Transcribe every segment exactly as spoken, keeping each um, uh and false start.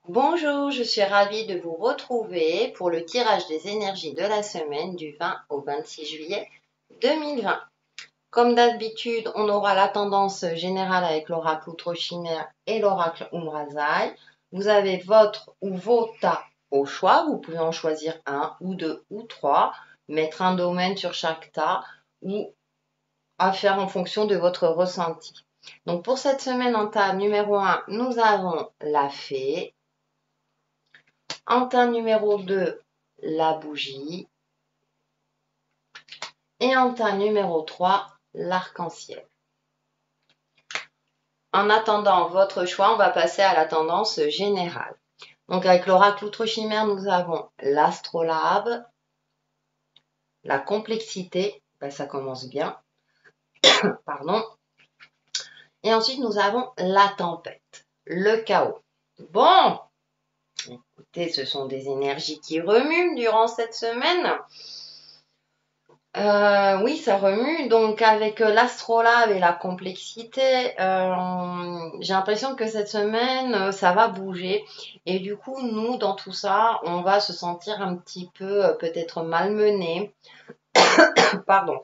Bonjour, je suis ravie de vous retrouver pour le tirage des énergies de la semaine du vingt au vingt-six juillet deux mille vingt. Comme d'habitude, on aura la tendance générale avec l'oracle Outre-Chimère et l'oracle Umrazai. Vous avez votre ou vos tas au choix, vous pouvez en choisir un ou deux ou trois, mettre un domaine sur chaque tas ou à faire en fonction de votre ressenti. Donc pour cette semaine en tas numéro un, nous avons la fée. En tas numéro deux, la bougie. Et en tas numéro trois, l'arc-en-ciel. En attendant votre choix, on va passer à la tendance générale. Donc avec l'oracle Outre-Chimère, nous avons l'astrolabe, la complexité, ben ça commence bien, pardon. Et ensuite, nous avons la tempête, le chaos. Bon, écoutez, ce sont des énergies qui remuent durant cette semaine. Euh, oui, ça remue. Donc, avec euh, l'astrolabe et la complexité, euh, j'ai l'impression que cette semaine, euh, ça va bouger. Et du coup, nous, dans tout ça, on va se sentir un petit peu euh, peut-être malmené. Pardon.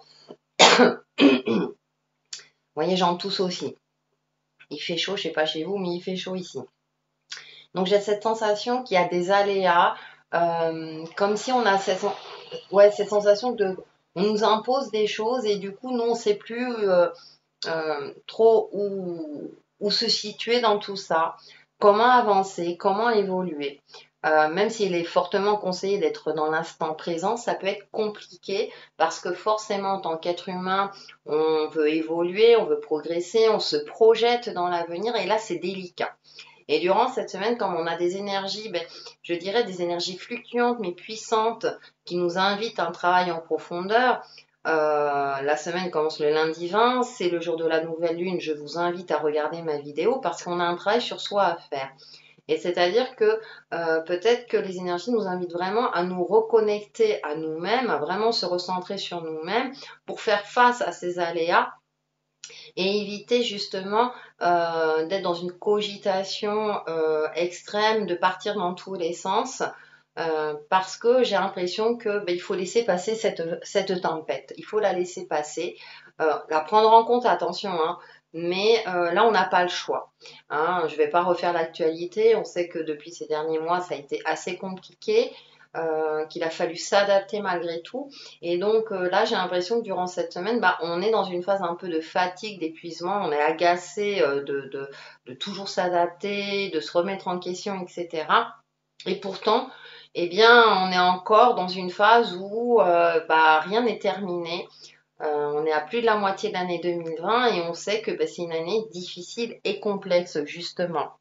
Vous voyez, j'en tousse aussi. Il fait chaud, je sais pas chez vous, mais il fait chaud ici. Donc, j'ai cette sensation qu'il y a des aléas, euh, comme si on a cette, ouais, cette sensation de... On nous impose des choses et du coup, nous, on ne sait plus... Euh, Euh, trop où, où se situer dans tout ça, comment avancer, comment évoluer. Euh, même s'il est fortement conseillé d'être dans l'instant présent, ça peut être compliqué parce que forcément, en tant qu'être humain, on veut évoluer, on veut progresser, on se projette dans l'avenir et là, c'est délicat. Et durant cette semaine, comme on a des énergies, ben, je dirais des énergies fluctuantes mais puissantes qui nous invitent à un travail en profondeur, euh, la semaine commence le lundi vingt, c'est le jour de la nouvelle lune. Je vous invite à regarder ma vidéo parce qu'on a un travail sur soi à faire. Et c'est-à-dire que euh, peut-être que les énergies nous invitent vraiment à nous reconnecter à nous-mêmes, à vraiment se recentrer sur nous-mêmes pour faire face à ces aléas et éviter justement euh, d'être dans une cogitation euh, extrême, de partir dans tous les sens. Euh, parce que j'ai l'impression que ben, il faut laisser passer cette, cette tempête. Il faut la laisser passer, euh, la prendre en compte, attention, hein, mais euh, là on n'a pas le choix. Hein. Je ne vais pas refaire l'actualité. On sait que depuis ces derniers mois, ça a été assez compliqué. Euh, qu'il a fallu s'adapter malgré tout. Et donc euh, là, j'ai l'impression que durant cette semaine, bah, on est dans une phase un peu de fatigue, d'épuisement. On est agacé euh, de, de, de toujours s'adapter, de se remettre en question, et cetera. Et pourtant, eh bien, on est encore dans une phase où euh, bah, rien n'est terminé. Euh, on est à plus de la moitié de l'année deux mille vingt et on sait que bah, c'est une année difficile et complexe, justement.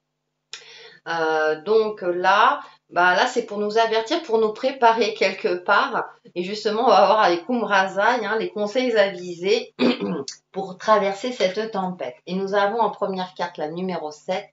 Euh, donc là, bah là c'est pour nous avertir, pour nous préparer quelque part. Et justement, on va voir avec Umrazai hein, les conseils avisés pour traverser cette tempête. Et nous avons en première carte la numéro sept.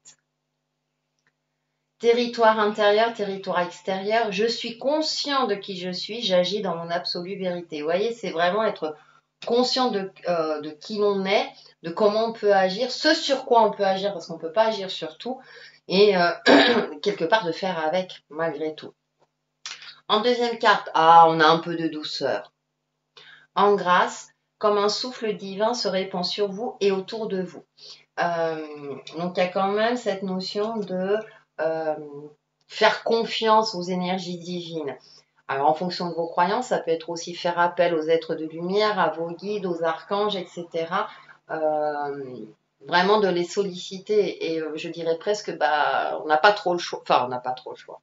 Territoire intérieur, territoire extérieur. Je suis conscient de qui je suis, j'agis dans mon absolue vérité. Vous voyez, c'est vraiment être conscient de, euh, de qui l'on est, de comment on peut agir, ce sur quoi on peut agir, parce qu'on ne peut pas agir sur tout, et euh, quelque part de faire avec, malgré tout. En deuxième carte, ah, on a un peu de douceur. En grâce, comme un souffle divin se répand sur vous et autour de vous. Euh, donc il y a quand même cette notion de euh, faire confiance aux énergies divines. Alors en fonction de vos croyances, ça peut être aussi faire appel aux êtres de lumière, à vos guides, aux archanges, et cetera. Euh, vraiment de les solliciter et euh, je dirais presque, bah, on n'a pas trop le choix. Enfin, on n'a pas trop le choix.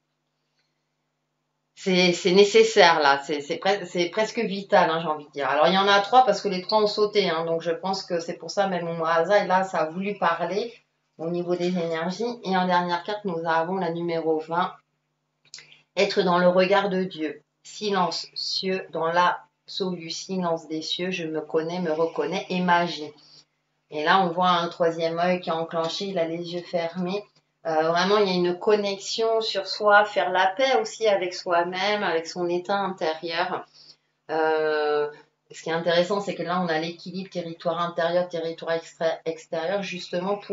C'est, c'est nécessaire là, c'est, c'est, pres- c'est presque vital, hein, j'ai envie de dire. Alors il y en a trois parce que les trois ont sauté, hein, donc je pense que c'est pour ça même mon hasard, et là ça a voulu parler au niveau des énergies. Et en dernière carte, nous avons la numéro vingt, être dans le regard de Dieu. Silence, cieux, dans l'absolu silence des cieux, je me connais, me reconnais et magie. Et là, on voit un troisième œil qui est enclenché, il a les yeux fermés. Euh, vraiment, il y a une connexion sur soi, faire la paix aussi avec soi-même, avec son état intérieur. Euh, ce qui est intéressant, c'est que là, on a l'équilibre territoire intérieur, territoire extérieur, justement pour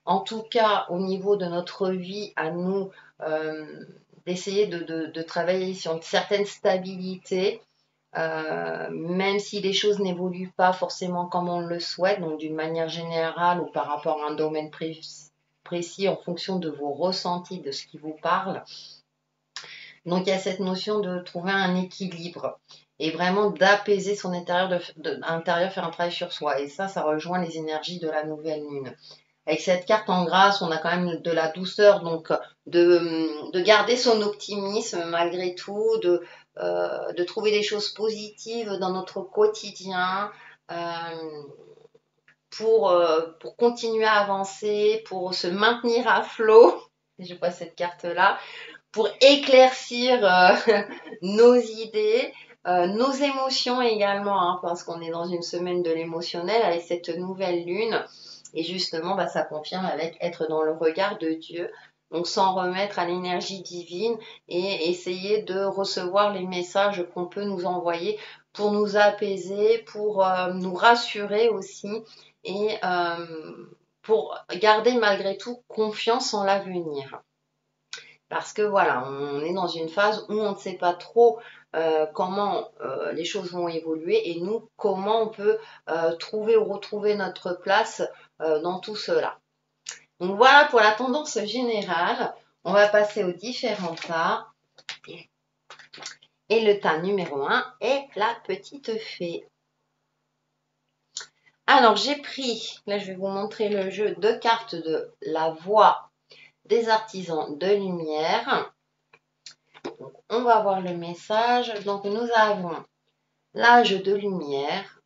en tout cas au niveau de notre vie à nous, euh, d'essayer de, de, de travailler sur une certaine stabilité, euh, même si les choses n'évoluent pas forcément comme on le souhaite, donc d'une manière générale ou par rapport à un domaine pré précis en fonction de vos ressentis, de ce qui vous parle. Donc il y a cette notion de trouver un équilibre et vraiment d'apaiser son intérieur, de, de, intérieur, faire un travail sur soi. Et ça, ça rejoint les énergies de la nouvelle lune. Avec cette carte en grâce, on a quand même de la douceur, donc de, de garder son optimisme malgré tout, de, euh, de trouver des choses positives dans notre quotidien, euh, pour, euh, pour continuer à avancer, pour se maintenir à flot. Je vois cette carte-là, pour éclaircir euh, nos idées, euh, nos émotions également, hein, parce qu'on est dans une semaine de l'émotionnel avec cette nouvelle lune. Et justement, bah, ça confirme avec être dans le regard de Dieu. Donc s'en remettre à l'énergie divine et essayer de recevoir les messages qu'on peut nous envoyer pour nous apaiser, pour euh, nous rassurer aussi et euh, pour garder malgré tout confiance en l'avenir. Parce que voilà, on est dans une phase où on ne sait pas trop euh, comment euh, les choses vont évoluer et nous, comment on peut euh, trouver ou retrouver notre place euh, dans tout cela. Donc voilà pour la tendance générale. On va passer aux différents tas. Et le tas numéro un est la petite fée. Alors j'ai pris, là je vais vous montrer le jeu de cartes de la voix des artisans de lumière. Donc, on va voir le message. Donc, nous avons l'âge de lumière.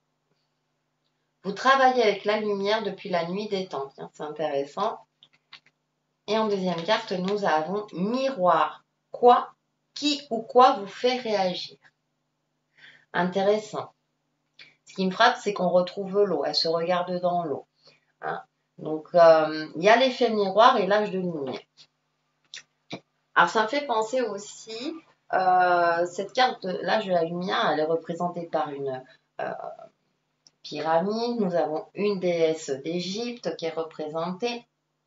Vous travaillez avec la lumière depuis la nuit des temps. C'est intéressant. Et en deuxième carte, nous avons miroir. Quoi, qui ou quoi vous fait réagir? Intéressant. Ce qui me frappe, c'est qu'on retrouve l'eau. Elle se regarde dans l'eau. Hein. Donc, euh, il y a l'effet miroir et l'âge de lumière. Alors, ça me fait penser aussi, euh, cette carte de l'âge de la lumière, elle est représentée par une euh, pyramide. Nous avons une déesse d'Égypte qui est représentée.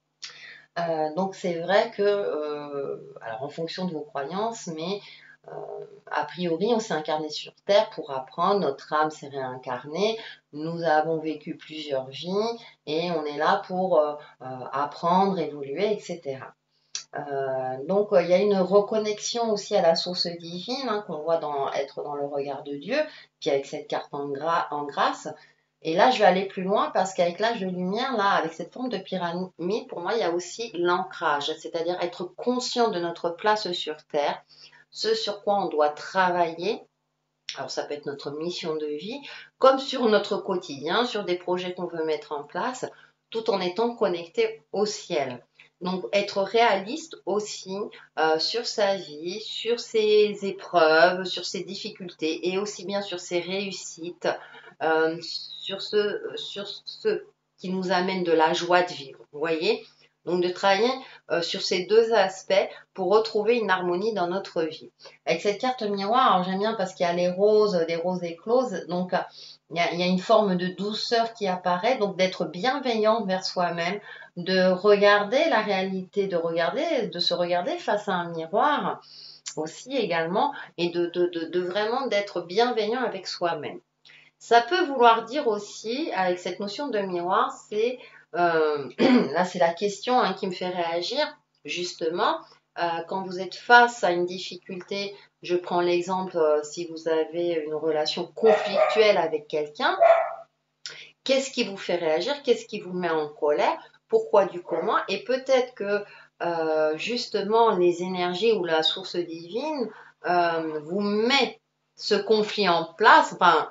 Euh, donc, c'est vrai que, euh, alors en fonction de vos croyances, mais euh, a priori, on s'est incarné sur Terre pour apprendre. Notre âme s'est réincarnée. Nous avons vécu plusieurs vies et on est là pour euh, euh, apprendre, évoluer, et cetera. Euh, donc euh, il y a une reconnexion aussi à la source divine hein, qu'on voit dans, être dans le regard de Dieu, puis avec cette carte en, gra en grâce. Et là, je vais aller plus loin parce qu'avec l'âge de lumière, là, avec cette forme de pyramide, pour moi, il y a aussi l'ancrage, c'est-à-dire être conscient de notre place sur Terre, ce sur quoi on doit travailler. Alors ça peut être notre mission de vie, comme sur notre quotidien, sur des projets qu'on veut mettre en place, tout en étant connecté au ciel. Donc être réaliste aussi euh, sur sa vie, sur ses épreuves, sur ses difficultés et aussi bien sur ses réussites, euh, sur, ce, sur ce qui nous amène de la joie de vivre. Vous voyez? Donc de travailler euh, sur ces deux aspects pour retrouver une harmonie dans notre vie. Avec cette carte miroir, j'aime bien parce qu'il y a les roses, des roses écloses, donc il y, a, il y a une forme de douceur qui apparaît, donc d'être bienveillante vers soi-même, de regarder la réalité, de regarder, de se regarder face à un miroir aussi également, et de, de, de, de vraiment d'être bienveillant avec soi-même. Ça peut vouloir dire aussi, avec cette notion de miroir, c'est euh, là c'est la question hein, qui me fait réagir, justement, euh, quand vous êtes face à une difficulté, je prends l'exemple euh, si vous avez une relation conflictuelle avec quelqu'un, qu'est-ce qui vous fait réagir, qu'est-ce qui vous met en colère, pourquoi du comment, et peut-être que euh, justement les énergies ou la source divine euh, vous met ce conflit en place, enfin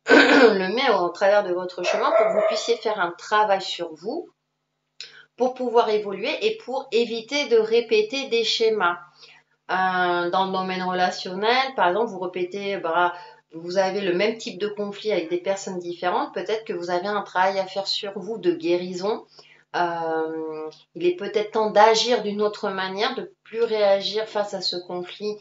le met au travers de votre chemin pour que vous puissiez faire un travail sur vous, pour pouvoir évoluer et pour éviter de répéter des schémas. Euh, dans le domaine relationnel, par exemple, vous répétez, bah, vous avez le même type de conflit avec des personnes différentes, peut-être que vous avez un travail à faire sur vous de guérison. Euh, il est peut-être temps d'agir d'une autre manière, de plus réagir face à ce conflit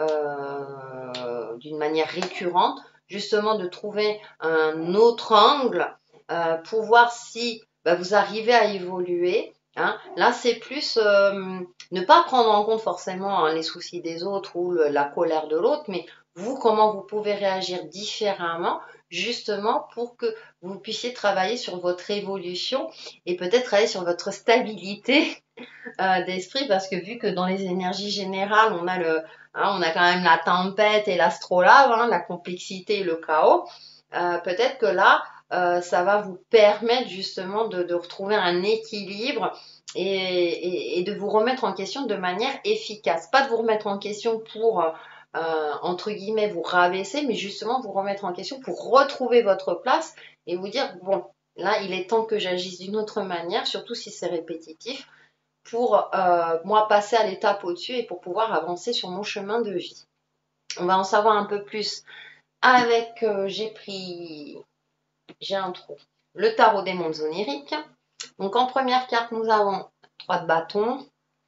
euh, d'une manière récurrente, justement de trouver un autre angle euh, pour voir si bah, vous arrivez à évoluer. Hein. Là, c'est plus euh, ne pas prendre en compte forcément hein, les soucis des autres ou le- la colère de l'autre, mais vous, comment vous pouvez réagir différemment, justement pour que vous puissiez travailler sur votre évolution et peut-être travailler sur votre stabilité euh, d'esprit, parce que vu que dans les énergies générales, on a le, hein, on a quand même la tempête et l'astrolabe, hein, la complexité et le chaos. Euh, peut-être que là, euh, ça va vous permettre justement de, de retrouver un équilibre et, et, et de vous remettre en question de manière efficace. Pas de vous remettre en question pour, euh, entre guillemets, vous rabaisser, mais justement vous remettre en question pour retrouver votre place et vous dire, bon, là, il est temps que j'agisse d'une autre manière, surtout si c'est répétitif, pour euh, moi passer à l'étape au-dessus et pour pouvoir avancer sur mon chemin de vie. On va en savoir un peu plus avec, euh, j'ai pris, j'ai un trou, le tarot des mondes oniriques. Donc en première carte, nous avons trois de bâtons.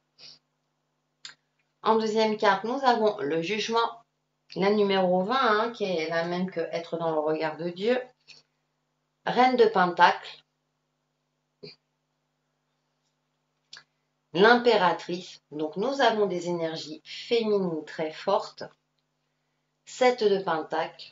En deuxième carte, nous avons le jugement, la numéro vingt, hein, qui est la même que être dans le regard de Dieu. Reine de Pentacle, l'impératrice. Donc nous avons des énergies féminines très fortes. sept de Pentacle.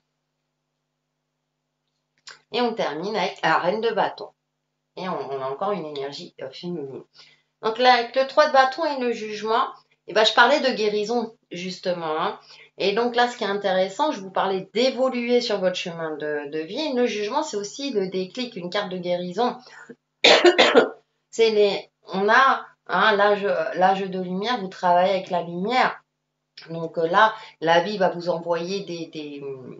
Et on termine avec la reine de bâton. Et on, on a encore une énergie euh, féminine. Donc là, avec le trois de bâton et le jugement, eh ben, je parlais de guérison, justement. Hein. Et donc là, ce qui est intéressant, je vous parlais d'évoluer sur votre chemin de, de vie. Et le jugement, c'est aussi le déclic, une carte de guérison. C'est les, on a hein, l'âge, l'âge de lumière, vous travaillez avec la lumière. Donc là, la vie va vous envoyer des, des,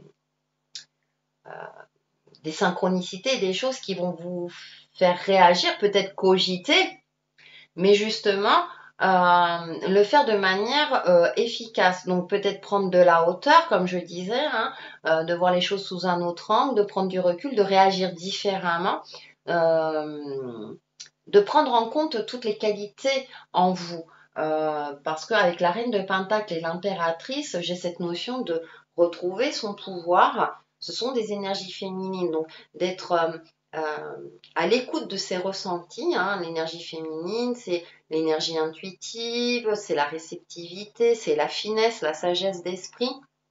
euh, des synchronicités, des choses qui vont vous faire réagir, peut-être cogiter, mais justement euh, le faire de manière euh, efficace. Donc peut-être prendre de la hauteur, comme je disais, hein, euh, de voir les choses sous un autre angle, de prendre du recul, de réagir différemment, euh, de prendre en compte toutes les qualités en vous. Euh, parce qu'avec la reine de Pentacle et l'impératrice, j'ai cette notion de retrouver son pouvoir. Ce sont des énergies féminines, donc d'être euh, euh, à l'écoute de ses ressentis. Hein. L'énergie féminine, c'est l'énergie intuitive, c'est la réceptivité, c'est la finesse, la sagesse d'esprit.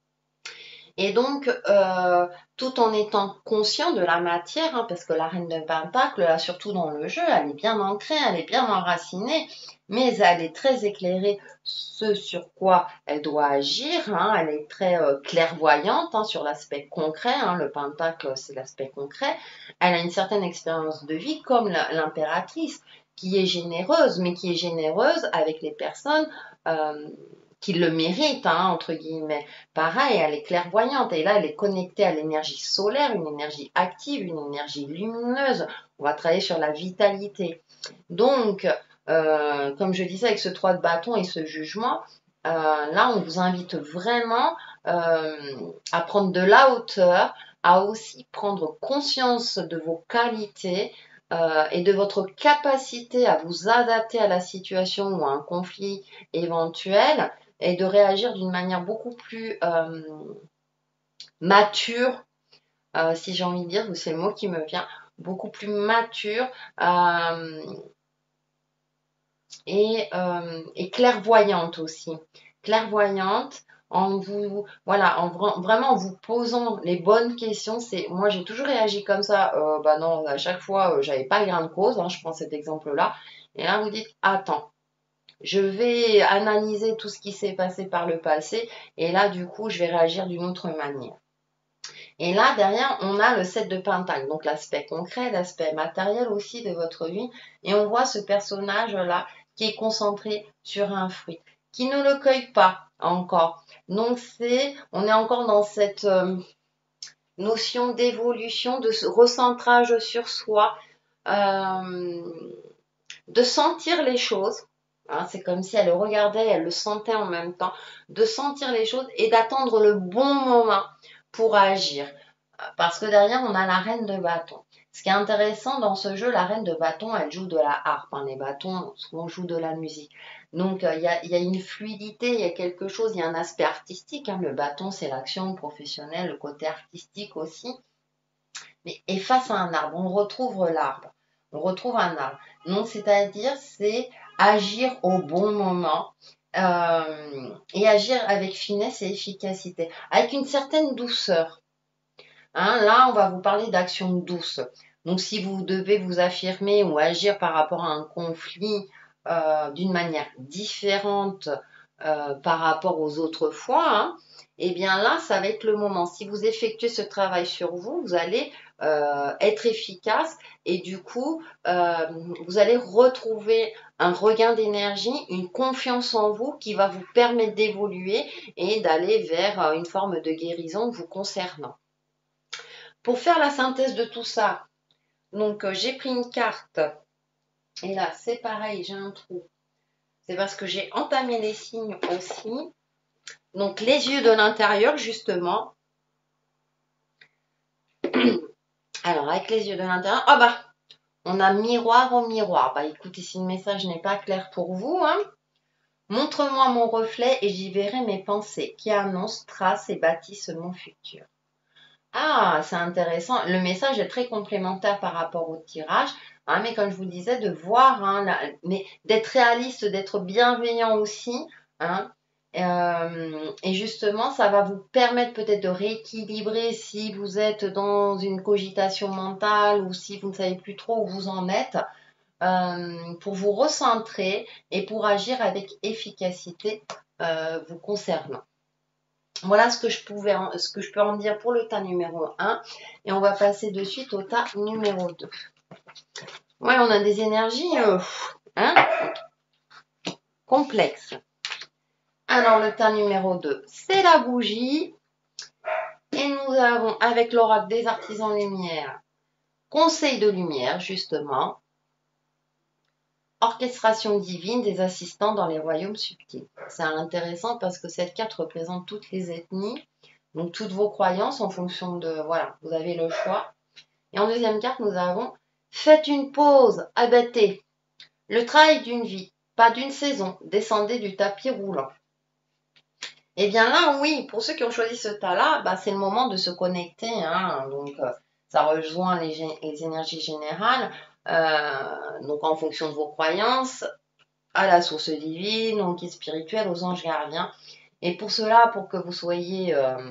Et donc, euh, tout en étant conscient de la matière, hein, parce que la reine de Pentacle, là, surtout dans le jeu, elle est bien ancrée, elle est bien enracinée, mais elle est très éclairée ce sur quoi elle doit agir. Hein, elle est très euh, clairvoyante hein, sur l'aspect concret. Hein, le Pentacle, c'est l'aspect concret. Elle a une certaine expérience de vie, comme l'impératrice, qui est généreuse, mais qui est généreuse avec les personnes euh, qui le méritent, hein, entre guillemets. Pareil, elle est clairvoyante et là, elle est connectée à l'énergie solaire, une énergie active, une énergie lumineuse. On va travailler sur la vitalité. Donc, euh, comme je disais, avec ce trois de bâton et ce jugement, euh, là, on vous invite vraiment euh, à prendre de la hauteur, à aussi prendre conscience de vos qualités euh, et de votre capacité à vous adapter à la situation ou à un conflit éventuel et de réagir d'une manière beaucoup plus euh, mature, euh, si j'ai envie de dire, c'est le mot qui me vient, beaucoup plus mature euh, et, euh, et clairvoyante aussi. Clairvoyante en vous, voilà, en vra- vraiment en vous posant les bonnes questions. C'est, moi, j'ai toujours réagi comme ça. Euh, bah non, à chaque fois, euh, j'avais pas gain de cause. Hein, je prends cet exemple-là. Et là, vous dites, attends. Je vais analyser tout ce qui s'est passé par le passé et là, du coup, je vais réagir d'une autre manière. Et là, derrière, on a le sept de Pentacle, donc l'aspect concret, l'aspect matériel aussi de votre vie. Et on voit ce personnage-là qui est concentré sur un fruit, qui ne le cueille pas encore. Donc, c'est, on est encore dans cette euh, notion d'évolution, de recentrage sur soi, euh, de sentir les choses. Hein, c'est comme si elle le regardait, elle le sentait en même temps, de sentir les choses et d'attendre le bon moment pour agir. Parce que derrière, on a la reine de bâton. Ce qui est intéressant dans ce jeu, la reine de bâton, elle joue de la harpe. Hein. Les bâtons, on joue de la musique. Donc, il euh, y, a, y a une fluidité, il y a quelque chose, il y a un aspect artistique. Hein. Le bâton, c'est l'action professionnelle, le côté artistique aussi. Mais, et face à un arbre, on retrouve l'arbre. on retrouve un arbre. Donc, c'est-à-dire, c'est agir au bon moment euh, et agir avec finesse et efficacité, avec une certaine douceur. Hein, là, on va vous parler d'action douce. Donc, si vous devez vous affirmer ou agir par rapport à un conflit euh, d'une manière différente euh, par rapport aux autres fois, hein, eh bien là, ça va être le moment. Si vous effectuez ce travail sur vous, vous allez euh, être efficace et du coup, euh, vous allez retrouver un regain d'énergie, une confiance en vous qui va vous permettre d'évoluer et d'aller vers une forme de guérison vous concernant. Pour faire la synthèse de tout ça, donc euh, j'ai pris une carte et là c'est pareil, j'ai un trou. C'est parce que j'ai entamé les signes aussi. Donc les yeux de l'intérieur justement. Alors avec les yeux de l'intérieur, ah bah on a miroir au miroir. Bah écoutez, si le message n'est pas clair pour vous, hein, montre-moi mon reflet et j'y verrai mes pensées qui annoncent, tracent et bâtissent mon futur. Ah, c'est intéressant. Le message est très complémentaire par rapport au tirage. Hein, mais comme je vous disais, de voir, hein, la- mais d'être réaliste, d'être bienveillant aussi. Hein, euh, et justement, ça va vous permettre peut-être de rééquilibrer si vous êtes dans une cogitation mentale ou si vous ne savez plus trop où vous en êtes, euh, pour vous recentrer et pour agir avec efficacité euh, vous concernant. Voilà ce que je pouvais en, ce que je peux en dire pour le tas numéro un. Et on va passer de suite au tas numéro deux. Ouais, on a des énergies euh, hein, complexes. Alors, le tas numéro deux, c'est la bougie. Et nous avons, avec l'oracle des artisans lumière, conseil de lumière, justement. Orchestration divine des assistants dans les royaumes subtils. C'est intéressant parce que cette carte représente toutes les ethnies, donc toutes vos croyances en fonction de, voilà, vous avez le choix. Et en deuxième carte, nous avons faites une pause, abattez. Le travail d'une vie, pas d'une saison. Descendez du tapis roulant. Et bien là, oui, pour ceux qui ont choisi ce tas-là, bah, c'est le moment de se connecter. Hein, donc, euh, ça rejoint les, les énergies générales. Euh, donc, en fonction de vos croyances, à la source divine, au guide spirituel, aux anges gardiens. Et pour cela, pour que vous soyez, euh,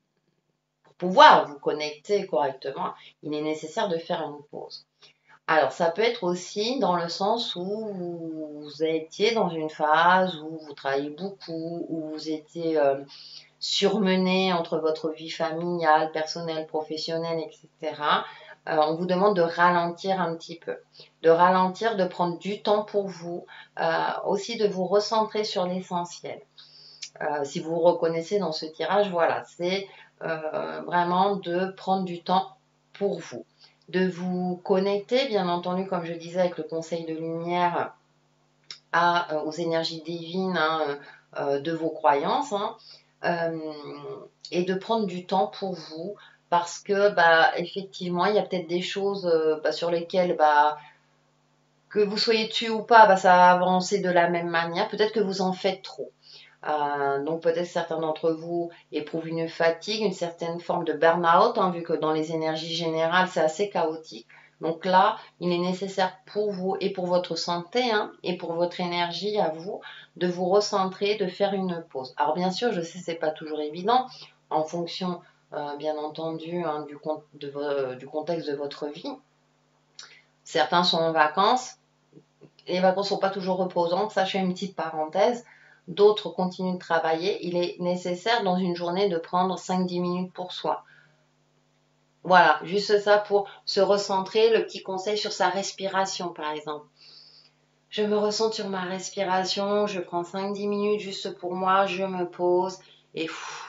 pour pouvoir vous connecter correctement, il est nécessaire de faire une pause. Alors, ça peut être aussi dans le sens où vous étiez dans une phase où vous travaillez beaucoup, où vous étiez euh, surmené entre votre vie familiale, personnelle, professionnelle, et cetera. Euh, on vous demande de ralentir un petit peu, de ralentir, de prendre du temps pour vous, euh, aussi de vous recentrer sur l'essentiel. Euh, si vous vous reconnaissez dans ce tirage, voilà, c'est euh, vraiment de prendre du temps pour vous, de vous connecter, bien entendu, comme je disais, avec le conseil de lumière à, euh, aux énergies divines hein, euh, de vos croyances, hein, euh, et de prendre du temps pour vous, parce que, bah, effectivement, il y a peut-être des choses euh, bah, sur lesquelles, bah, que vous soyez dessus ou pas, bah, ça va avancer de la même manière. Peut-être que vous en faites trop. Euh, donc peut-être certains d'entre vous éprouvent une fatigue, une certaine forme de burn-out, hein, vu que dans les énergies générales, c'est assez chaotique. Donc là, il est nécessaire pour vous et pour votre santé hein, et pour votre énergie à vous de vous recentrer, de faire une pause. Alors bien sûr, je sais que c'est pas toujours évident en fonction, euh, bien entendu, hein, du, de, du contexte de votre vie. Certains sont en vacances. Les vacances ne sont pas toujours reposantes, ça je fais une petite parenthèse. D'autres continuent de travailler. Il est nécessaire dans une journée de prendre cinq à dix minutes pour soi. Voilà, juste ça pour se recentrer. Le petit conseil sur sa respiration par exemple. Je me ressens sur ma respiration, je prends cinq à dix minutes juste pour moi, je me pose et pff,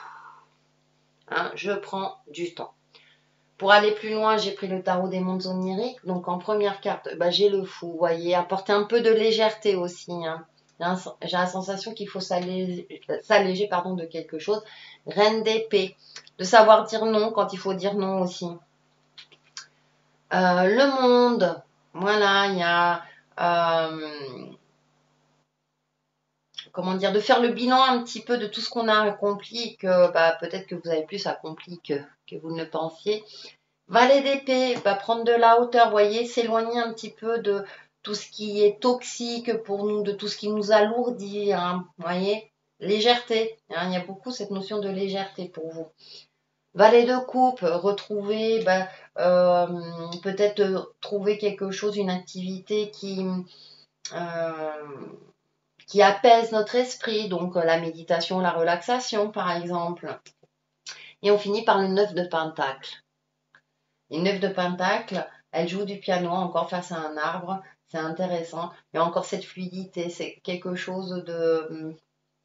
hein, je prends du temps. Pour aller plus loin, j'ai pris le tarot des mondes oniriques. Donc en première carte, bah, j'ai le fou, vous voyez, apporter un peu de légèreté aussi. Hein. J'ai la sensation qu'il faut s'alléger pardon, de quelque chose. Reine d'épée, de savoir dire non quand il faut dire non aussi. Euh, le monde, voilà, il y a... Euh, comment dire, de faire le bilan un petit peu de tout ce qu'on a accompli, que bah, peut-être que vous avez plus accompli que, que vous ne pensiez. Valet d'épée va prendre de la hauteur, voyez, s'éloigner un petit peu de tout ce qui est toxique pour nous, de tout ce qui nous alourdit, hein, voyez. Légèreté, hein, il y a beaucoup cette notion de légèreté pour vous. Valet de coupe, retrouver, bah, euh, peut-être euh, trouver quelque chose, une activité qui, euh, qui apaise notre esprit, donc euh, la méditation, la relaxation par exemple. Et on finit par le neuf de pentacle. Une neuf de pentacle, elle joue du piano encore face à un arbre, c'est intéressant. Il y a encore cette fluidité, c'est quelque chose de,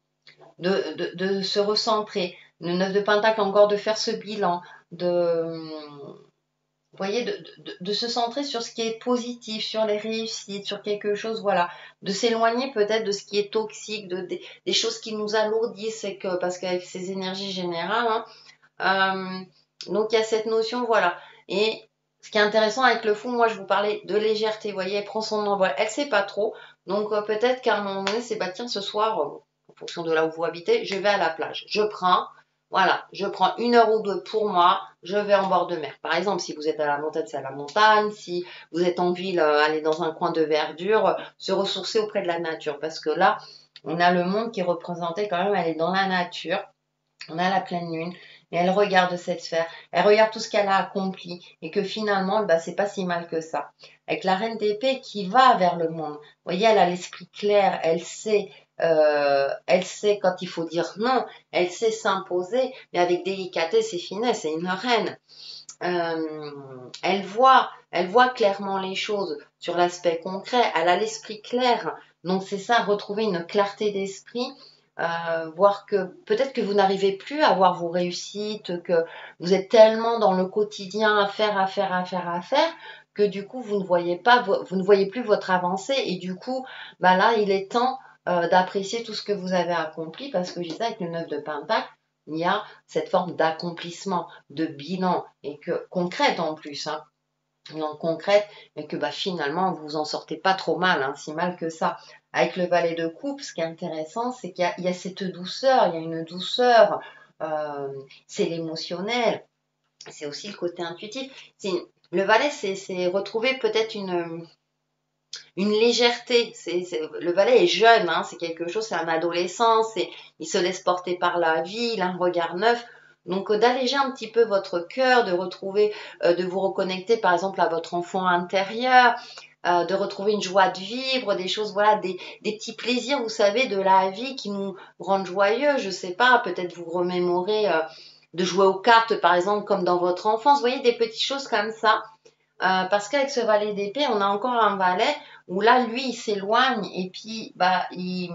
de, de, de se recentrer. Le neuf de pentacle, encore de faire ce bilan, de, vous voyez, de, de, de, se centrer sur ce qui est positif, sur les réussites, sur quelque chose, voilà, de s'éloigner peut-être de ce qui est toxique, de, de, des choses qui nous alourdissent, c'est que, parce qu'avec ces énergies générales, hein, euh, donc il y a cette notion, voilà. Et ce qui est intéressant avec le fou, moi je vous parlais de légèreté, vous voyez, elle prend son envol, elle sait pas trop, donc euh, peut-être qu'à un moment donné, c'est bah tiens, ce soir, euh, en fonction de là où vous habitez, je vais à la plage, je prends, voilà, je prends une heure ou deux pour moi, je vais en bord de mer. Par exemple, si vous êtes à la montagne, c'est à la montagne, si vous êtes en ville, euh, aller dans un coin de verdure, euh, se ressourcer auprès de la nature, parce que là, on a le monde qui est représenté quand même, elle est dans la nature. On a la pleine lune et elle regarde cette sphère, elle regarde tout ce qu'elle a accompli et que finalement, bah, c'est pas si mal que ça. Avec la reine d'épée qui va vers le monde, vous voyez, elle a l'esprit clair, elle sait, euh, elle sait quand il faut dire non, elle sait s'imposer, mais avec délicatesse et finesse, c'est une reine. Euh, elle voit, elle voit clairement les choses sur l'aspect concret, elle a l'esprit clair. Donc c'est ça, retrouver une clarté d'esprit, euh, voir que peut-être que vous n'arrivez plus à voir vos réussites, que vous êtes tellement dans le quotidien à faire, à faire, à faire, à faire, que du coup vous ne voyez pas, vous ne voyez plus votre avancée et du coup, bah là il est temps euh, d'apprécier tout ce que vous avez accompli parce que je disais avec le neuf de Pentacle, il y a cette forme d'accomplissement, de bilan et que concrète en plus, hein, non concrète, mais que bah, finalement vous en sortez pas trop mal, hein, si mal que ça. Avec le valet de coupe, ce qui est intéressant, c'est qu'il y, y, a cette douceur, il y a une douceur, euh, c'est l'émotionnel, c'est aussi le côté intuitif. Le valet, c'est retrouver peut-être une, une légèreté. C'est, c'est, le valet est jeune, hein, c'est quelque chose, c'est un adolescent, c'est, il se laisse porter par la vie, il a un regard neuf. Donc euh, d'alléger un petit peu votre cœur, de retrouver, euh, de vous reconnecter par exemple à votre enfant intérieur, euh, de retrouver une joie de vivre, des choses, voilà, des, des petits plaisirs, vous savez, de la vie qui nous rendent joyeux. Je sais pas, peut-être vous remémorer euh, de jouer aux cartes par exemple comme dans votre enfance. Vous voyez, des petites choses comme ça. Euh, parce qu'avec ce valet d'épée, on a encore un valet où là, lui, il s'éloigne et puis, bah, il,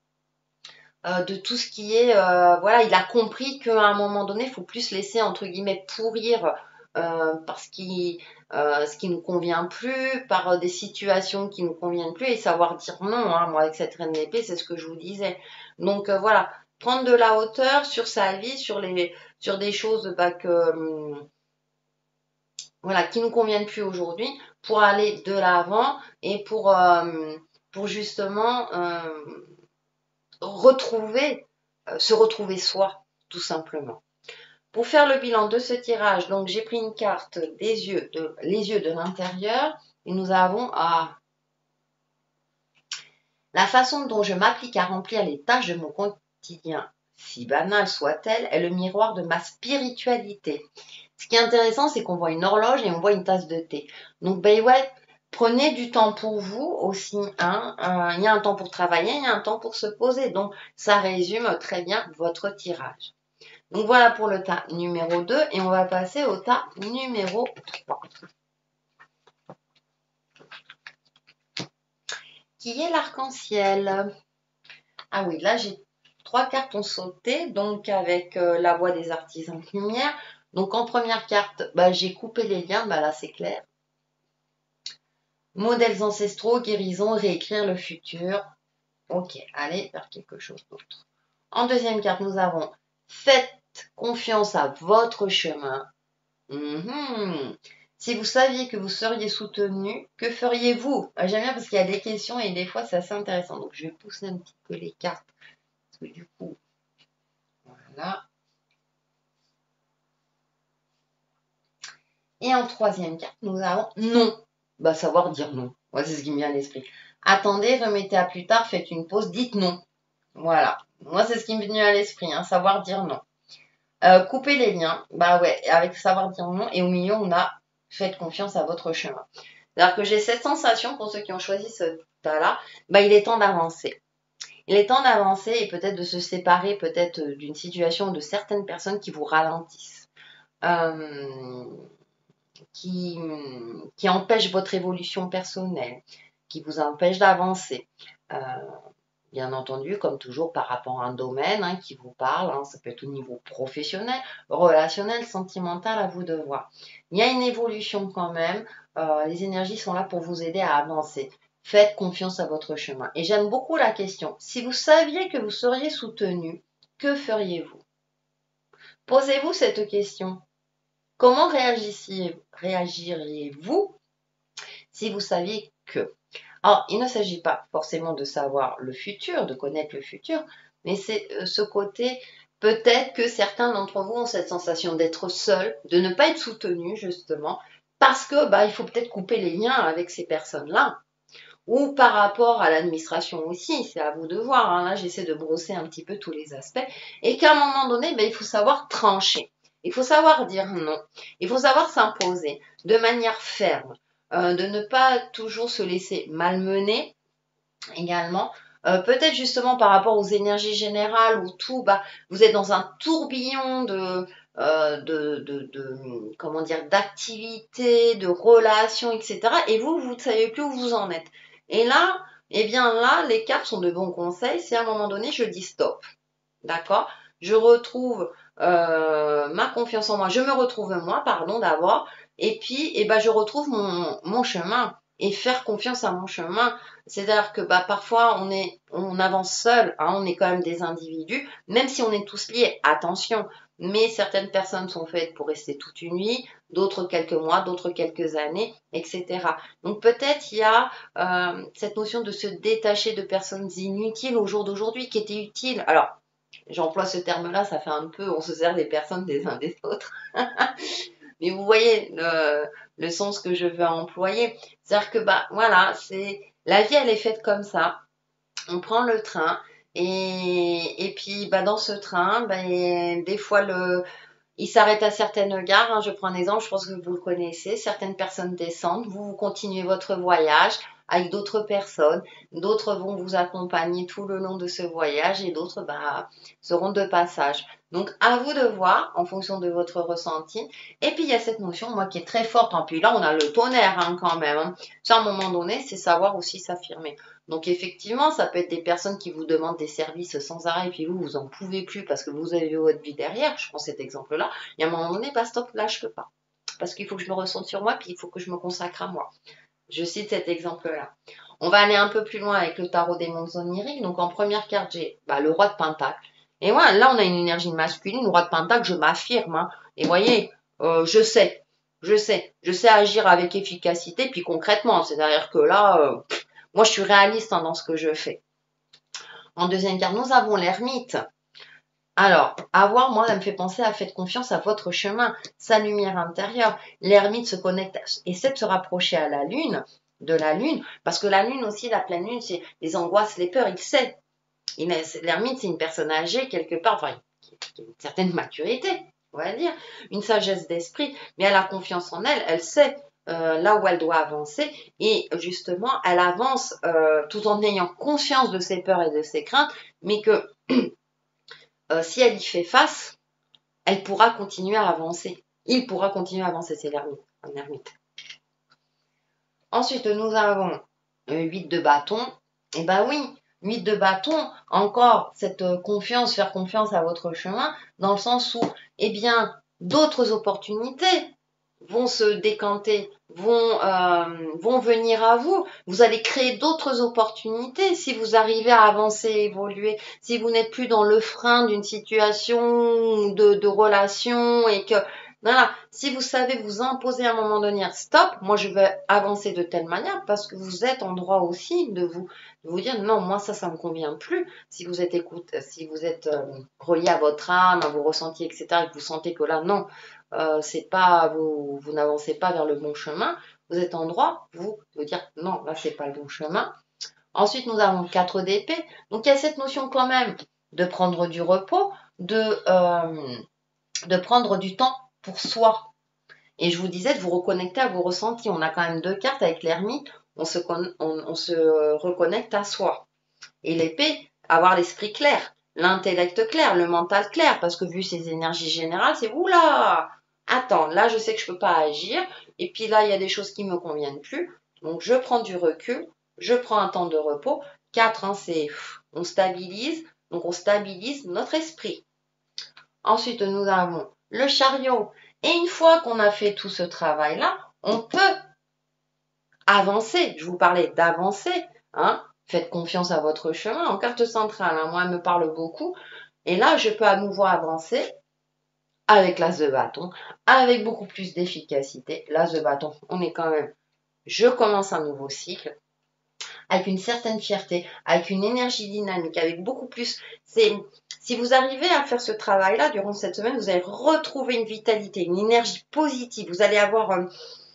euh, de tout ce qui est, euh, voilà, il a compris qu'à un moment donné, il faut plus se laisser entre guillemets pourrir euh, parce qu'il, euh, ce qui nous convient plus, par euh, des situations qui nous conviennent plus et savoir dire non. Hein, moi, avec cette reine d'épée, c'est ce que je vous disais. Donc euh, voilà, prendre de la hauteur sur sa vie, sur les, sur des choses bah, que hum, voilà, qui nous conviennent plus aujourd'hui pour aller de l'avant et pour, euh, pour justement euh, retrouver, euh, se retrouver soi, tout simplement. Pour faire le bilan de ce tirage, donc j'ai pris une carte des yeux, de, les yeux de l'intérieur et nous avons à la façon dont je m'applique à remplir les tâches de mon quotidien, si banale soit-elle, est le miroir de ma spiritualité. Ce qui est intéressant, c'est qu'on voit une horloge et on voit une tasse de thé. Donc, ben ouais, prenez du temps pour vous aussi. Hein. Euh, il y a un temps pour travailler, il y a un temps pour se poser. Donc, ça résume très bien votre tirage. Donc, voilà pour le tas numéro deux et on va passer au tas numéro trois. Qui est l'arc-en-ciel. Ah oui, là, j'ai trois cartes ont sauté, donc avec euh, la voix des artisans de lumière. Donc, en première carte, bah, j'ai coupé les liens, bah, là, c'est clair. Modèles ancestraux, guérison, réécrire le futur. Ok, allez vers quelque chose d'autre. En deuxième carte, nous avons faites confiance à votre chemin. Mm-hmm. Si vous saviez que vous seriez soutenu, que feriez-vous? J'aime bien parce qu'il y a des questions et des fois c'est assez intéressant. Donc je vais pousser un petit peu les cartes. Parce que du coup, voilà. Et en troisième carte, nous avons non. Bah, savoir dire non. Moi, c'est ce qui me vient à l'esprit. Attendez, remettez à plus tard, faites une pause, dites non. Voilà. Moi, c'est ce qui me vient à l'esprit, hein, savoir dire non. Euh, couper les liens, bah ouais, avec savoir dire non. Et au milieu, on a faites confiance à votre chemin. C'est-à-dire que j'ai cette sensation, pour ceux qui ont choisi ce tas-là, bah, il est temps d'avancer. Il est temps d'avancer et peut-être de se séparer peut-être d'une situation de certaines personnes qui vous ralentissent, euh, qui, qui empêchent votre évolution personnelle, qui vous empêchent d'avancer. Euh, bien entendu, comme toujours, par rapport à un domaine hein, qui vous parle, hein, ça peut être au niveau professionnel, relationnel, sentimental, à vous de voir. Il y a une évolution quand même, euh, les énergies sont là pour vous aider à avancer. Faites confiance à votre chemin. Et j'aime beaucoup la question, si vous saviez que vous seriez soutenu, que feriez-vous? Posez-vous cette question. Comment réagiriez-vous si vous saviez que? Alors, il ne s'agit pas forcément de savoir le futur, de connaître le futur, mais c'est ce côté, peut-être que certains d'entre vous ont cette sensation d'être seuls, de ne pas être soutenus, justement, parce que bah, il faut peut-être couper les liens avec ces personnes-là. Ou par rapport à l'administration aussi, c'est à vous de voir. Hein. Là, j'essaie de brosser un petit peu tous les aspects. Et qu'à un moment donné, ben, il faut savoir trancher. Il faut savoir dire non. Il faut savoir s'imposer de manière ferme. Euh, de ne pas toujours se laisser malmener également. Euh, peut-être justement par rapport aux énergies générales où tout, bah, vous êtes dans un tourbillon de, euh, de, de, de, comment dire, d'activités, de relations, et cetera. Et vous, vous ne savez plus où vous en êtes. Et là, eh bien là, les cartes sont de bons conseils. C'est à un moment donné, je dis stop. D'accord? Je retrouve euh, ma confiance en moi. Je me retrouve moi, pardon, d'abord. Et puis, eh ben, je retrouve mon, mon chemin et faire confiance à mon chemin. C'est-à-dire que bah, parfois, on, est, on avance seul. Hein, on est quand même des individus, même si on est tous liés. Attention, mais certaines personnes sont faites pour rester toute une vie, d'autres quelques mois, d'autres quelques années, et cetera. Donc peut-être il y a euh, cette notion de se détacher de personnes inutiles au jour d'aujourd'hui qui étaient utiles. Alors, j'emploie ce terme-là, ça fait un peu, on se sert des personnes des uns des autres. Mais vous voyez le, le sens que je veux employer. C'est-à-dire que, bah, voilà, c'est, la vie, elle est faite comme ça. On prend le train et, et puis, bah, dans ce train, bah, des fois, le, il s'arrête à certaines gares. Hein, je prends un exemple, je pense que vous le connaissez. Certaines personnes descendent, vous, vous continuez votre voyage avec d'autres personnes. D'autres vont vous accompagner tout le long de ce voyage et d'autres bah, seront de passage. Donc, à vous de voir en fonction de votre ressenti. Et puis, il y a cette notion, moi, qui est très forte. Et puis là, on a le tonnerre hein, quand même. Hein. Ça, à un moment donné, c'est savoir aussi s'affirmer. Donc, effectivement, ça peut être des personnes qui vous demandent des services sans arrêt. Et puis vous, vous en pouvez plus parce que vous avez votre vie derrière. Je prends cet exemple-là. Et à un moment donné, bah stop, là, je peux pas. Parce qu'il faut que je me ressente sur moi, puis il faut que je me consacre à moi. Je cite cet exemple-là. On va aller un peu plus loin avec le tarot des mondes oniriques. Donc, en première carte, j'ai bah, le roi de Pentacle. Et voilà, là, on a une énergie masculine. Le roi de Pentacle, je m'affirme. Hein. Et voyez, euh, je sais, je sais, je sais agir avec efficacité, puis concrètement. C'est-à-dire que là, euh, moi, je suis réaliste hein, dans ce que je fais. En deuxième carte, nous avons l'ermite. Alors, avoir, moi, ça me fait penser à faites confiance à votre chemin, sa lumière intérieure. L'ermite se connecte, essaie de se rapprocher à la lune, de la lune, parce que la lune aussi, la pleine lune, c'est les angoisses, les peurs, il sait. L'ermite, c'est une personne âgée, quelque part, enfin, qui a une certaine maturité, on va dire, une sagesse d'esprit, mais elle a confiance en elle, elle sait euh, là où elle doit avancer, et justement, elle avance euh, tout en ayant conscience de ses peurs et de ses craintes, mais que Euh, si elle y fait face, elle pourra continuer à avancer. Il pourra continuer à avancer, c'est l'ermite, un ermite. Ensuite, nous avons euh, huit de bâton. Et eh ben oui, huit de bâton, encore cette euh, confiance, faire confiance à votre chemin, dans le sens où, eh bien, d'autres opportunités vont se décanter, vont, euh, vont venir à vous. Vous allez créer d'autres opportunités si vous arrivez à avancer, évoluer, si vous n'êtes plus dans le frein d'une situation de, de relation et que Voilà, si vous savez vous imposer à un moment donné, stop, moi je vais avancer de telle manière parce que vous êtes en droit aussi de vous, de vous dire non, moi ça, ça me convient plus. Si vous êtes écoute, si vous êtes euh, relié à votre âme, à vos ressentis, et cetera, et que vous sentez que là, non, euh, c'est pas, vous, vous n'avancez pas vers le bon chemin, vous êtes en droit, vous, de vous dire non, là c'est pas le bon chemin. Ensuite, nous avons quatre d'épée. Donc il y a cette notion quand même de prendre du repos, de, euh, de prendre du temps pour soi. Et je vous disais de vous reconnecter à vos ressentis. On a quand même deux cartes avec l'ermite. On se, on, on se reconnecte à soi. Et l'épée, avoir l'esprit clair, l'intellect clair, le mental clair. Parce que vu ces énergies générales, c'est oula, attends, là je sais que je ne peux pas agir. Et puis là, il y a des choses qui ne me conviennent plus. Donc je prends du recul, je prends un temps de repos. Quatre, hein, c'est on stabilise. Donc on stabilise notre esprit. Ensuite, nous avons le chariot. Et une fois qu'on a fait tout ce travail-là, on peut avancer. Je vous parlais d'avancer. Hein. Faites confiance à votre chemin. En carte centrale, hein, moi, elle me parle beaucoup. Et là, je peux à nouveau avancer avec l'as de bâton, avec beaucoup plus d'efficacité. L'as de bâton, on est quand même... Je commence un nouveau cycle avec une certaine fierté, avec une énergie dynamique, avec beaucoup plus... C'est, si vous arrivez à faire ce travail-là durant cette semaine, vous allez retrouver une vitalité, une énergie positive. Vous allez avoir... Euh,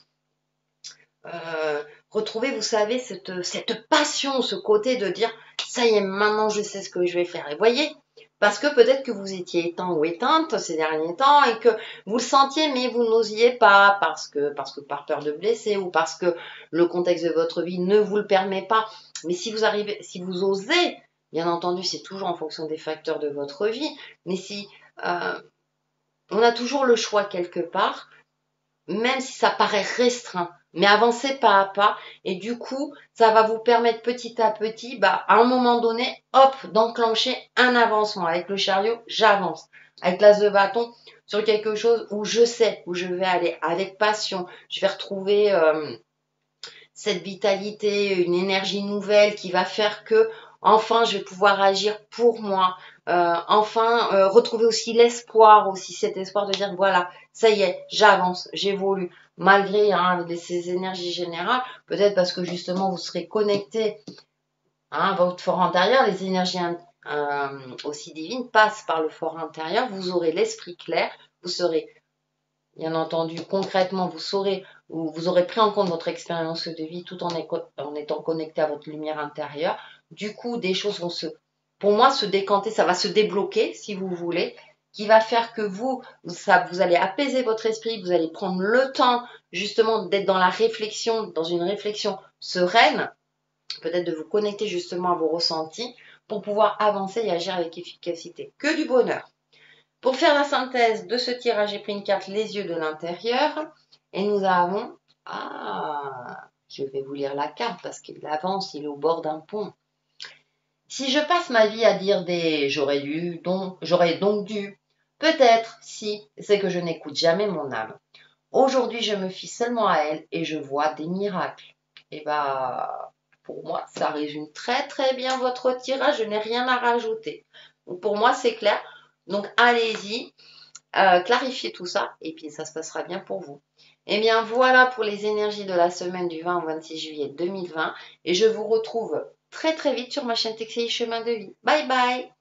euh, retrouver, vous savez, cette, cette passion, ce côté de dire, ça y est, maintenant je sais ce que je vais faire. Et voyez, parce que peut-être que vous étiez éteint ou éteinte ces derniers temps et que vous le sentiez mais vous n'osiez pas parce que, parce que par peur de blesser ou parce que le contexte de votre vie ne vous le permet pas. Mais si vous arrivez, si vous osez, bien entendu, c'est toujours en fonction des facteurs de votre vie, mais si euh, on a toujours le choix quelque part, même si ça paraît restreint, mais avancez pas à pas et du coup, ça va vous permettre petit à petit, bah, à un moment donné, hop, d'enclencher un avancement. Avec le chariot, j'avance. Avec l'as de bâton, sur quelque chose où je sais où je vais aller avec passion. Je vais retrouver euh, cette vitalité, une énergie nouvelle qui va faire que enfin je vais pouvoir agir pour moi. Euh, enfin euh, retrouver aussi l'espoir, aussi cet espoir de dire voilà, ça y est, j'avance, j'évolue. Malgré hein, ces énergies générales, peut-être parce que justement vous serez connecté hein, à votre fort intérieur, les énergies euh, aussi divines passent par le fort intérieur, vous aurez l'esprit clair, vous serez bien entendu, concrètement, vous saurez, ou vous aurez pris en compte votre expérience de vie tout en, en étant connecté à votre lumière intérieure. Du coup, des choses vont se, pour moi, se décanter, ça va se débloquer, si vous voulez, qui va faire que vous, ça, vous allez apaiser votre esprit, vous allez prendre le temps, justement, d'être dans la réflexion, dans une réflexion sereine, peut-être de vous connecter justement à vos ressentis, pour pouvoir avancer et agir avec efficacité. Que du bonheur. Pour faire la synthèse de ce tirage, j'ai pris une carte Les yeux de l'intérieur. Et nous avons... Ah, je vais vous lire la carte parce qu'il avance, il est au bord d'un pont. Si je passe ma vie à dire des j'aurais dû, donc, j'aurais donc dû, peut-être si, c'est que je n'écoute jamais mon âme. Aujourd'hui, je me fie seulement à elle et je vois des miracles. Et bah, pour moi, ça résume très très bien votre tirage, je n'ai rien à rajouter. Donc pour moi, c'est clair. Donc allez-y, euh, clarifiez tout ça et puis ça se passera bien pour vous. Et bien voilà pour les énergies de la semaine du vingt au vingt-six juillet deux mille vingt et je vous retrouve très très vite sur ma chaîne T X I Chemin de Vie. Bye bye.